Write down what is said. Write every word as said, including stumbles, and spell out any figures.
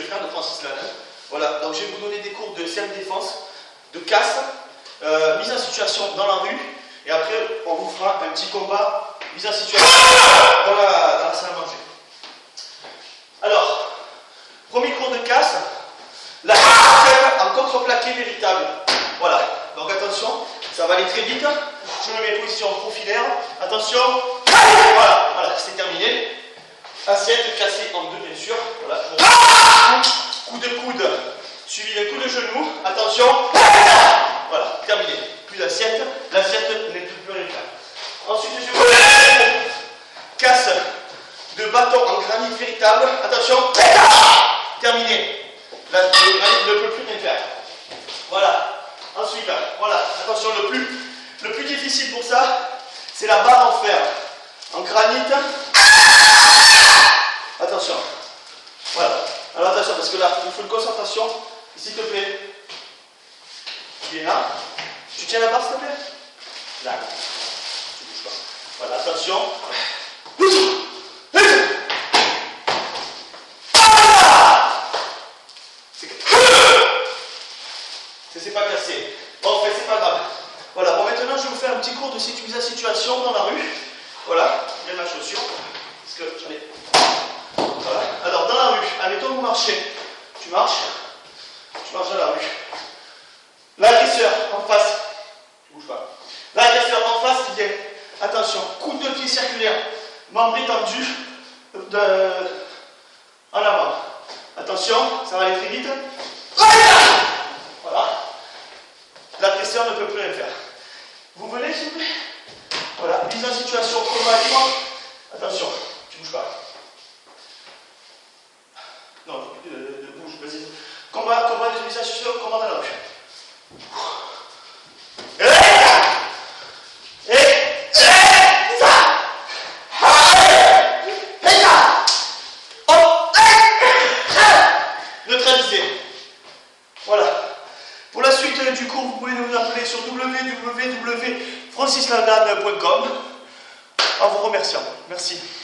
frère de Francis Lalanne. Voilà, donc je vais vous donner des cours de self-défense, de casse, euh, mise en situation dans la rue, et après on vous fera un petit combat, mise en situation dans la, dans la salle à manger. Alors, premier cours de casse, la casse en contreplaqué véritable. Voilà, donc attention, ça va aller très vite. Je me mets en position profilaire. Attention, voilà, voilà, c'est terminé. Assiette cassée en deux, bien sûr. Voilà. Coup de coude, suivi d'un coup de genou. Attention, voilà, terminé. Plus d'assiette, l'assiette n'est plus rien faire. Ensuite, je vais vous casse de bâton en granit véritable. Attention, terminé. La, le granit ne peut plus rien faire. Voilà. Ensuite, voilà, attention, le plus, le plus difficile pour ça, c'est la barre en fer, en granit. Attention. Voilà. Alors attention, parce que là, il faut une concentration. S'il te plaît. Tu viens là. Tu tiens la barre, s'il te plaît. Là. Tu bouges pas. Voilà, attention. C'est pas cassé. Bon, en fait, c'est pas grave. Voilà, bon, maintenant, je vais vous faire un petit cours de mise en situation dans la rue. Voilà, bien ma chaussure. Parce que j'en ai. Voilà. Alors, dans la rue, admettons que vous marchez. Tu marches. Tu marches dans la rue. L'agresseur en face. Tu bouges pas. L'agresseur en face, il vient. Attention, coup de pied circulaire. Membre étendu. De... En avant. Attention, ça va aller très vite. Voilà. L'agresseur ne peut plus rien faire. Vous venez, s'il vous plaît. Voilà, mise en situation, combat libre. Attention, tu bouges pas. Non, de, de, de bouge, vas-y. Combat, combat de mise en situation, combat dans la rue. Neutralisé. Voilà. Pour la suite du cours, vous pouvez nous appeler sur w w w point francis lalanne point com en vous remerciant. Merci.